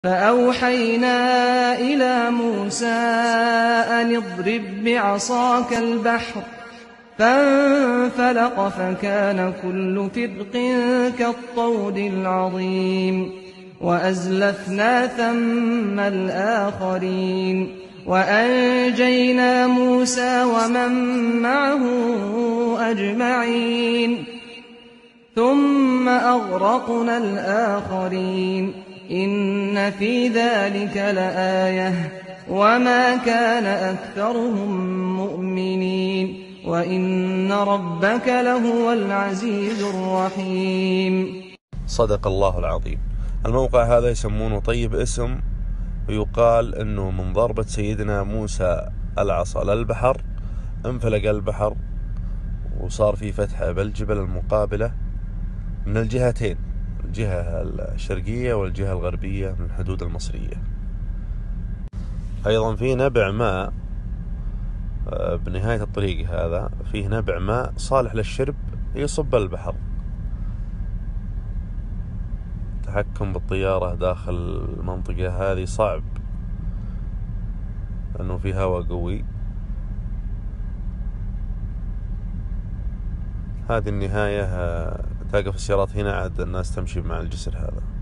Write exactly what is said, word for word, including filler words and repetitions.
فأوحينا إلى موسى أن اضرب بعصاك البحر فانفلق فكان كل فرق كالطود العظيم وأزلفنا ثم الآخرين وأنجينا موسى ومن معه أجمعين ثم أغرقنا الآخرين إن في ذلك لآية وما كان أكثرهم مؤمنين وإن ربك لهو العزيز الرحيم. صدق الله العظيم. الموقع هذا يسمونه طيب اسم، ويقال أنه من ضربة سيدنا موسى العصا للبحر انفلق البحر وصار في فتحة بالجبل المقابلة من الجهتين، الجهة الشرقية والجهة الغربية من الحدود المصرية. أيضا في نبع ماء بنهاية الطريق هذا، فيه نبع ماء صالح للشرب يصب البحر. التحكم بالطيارة داخل المنطقة هذه صعب لأنه في هواء قوي. هذه النهاية، تقف السيارات هنا عاد الناس تمشي مع الجسر هذا.